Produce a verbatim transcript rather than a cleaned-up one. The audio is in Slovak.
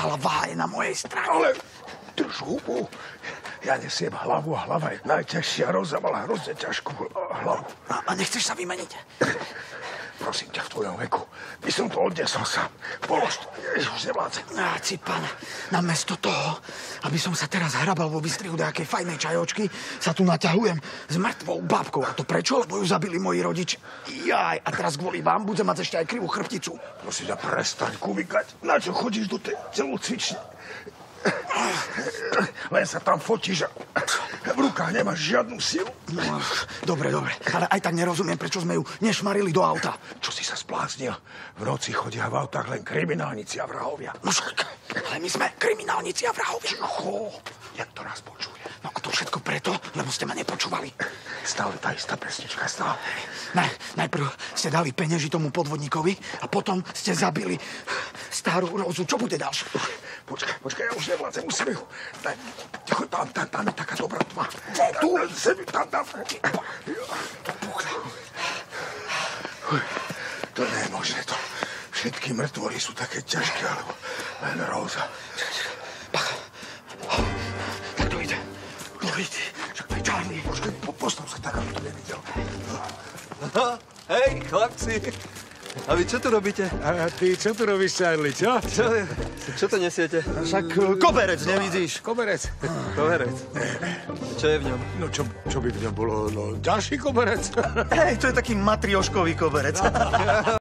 hlava je na mojej strane. Ale drž hubu. Ja nesiem hlavu a hlava je najťažšia. Roza mala hrozne ťažkú hlavu. A, a nechceš sa vymeniť? Prosím ťa, v tvojom veku by som to odnesol sám. Polož to, ja už nevládzem. Á, Cipan, namiesto toho, aby som sa teraz hrabal vo vystrihu nejakej fajnej čajočky, sa tu naťahujem s mŕtvou bábkou. A to prečo? Lebo ju zabili moji rodiči. Jaj, a teraz kvôli vám budem mať ešte aj krivú chrbticu. Prosím ťa, prestaň kumikať. Na čo chodíš do tej celocvične? Len sa tam fotíš a v rukách nemáš žiadnu silu. No, dobre, dobre. Ale aj tak nerozumiem, prečo sme ju nešmarili do auta. Čo si sa spláznil? V noci chodia v autách len kriminálnici a vrahovia. No však, ale my sme kriminálnici a vrahovia. Čo? Jak to raz počuje? No a to všetko preto, lebo ste ma nepočúvali. Stále tá istá pesnička, stále. Ne, najprv ste dali peňaži tomu podvodníkovi a potom ste zabili starú Rozu. Čo bude ďalšie? Počkaj, počkaj, ja už nevládzem, musíme ju... Daj, tam, tam, tam je taká dobrá tma. Tu? Zemi, tam, tam. To nie je možné, to... Všetky mŕtvoly sú také ťažké, alebo len Roza. Bacha. Tak to ide. To ide. Však to je Charlie. Počkaj, po, postav sa tak, aby to nevidel. No, hej, chlapci. A vy čo tu robíte? A ty čo tu robíš, Charlie, čo? Čo, čo to nesiete? Však koberec, nevidíš? Koberec. Koverec. Čo je v ňom? No čo, čo by v ňom bolo? No ďalší koberec. Hej, to je taký matrioškový koberec.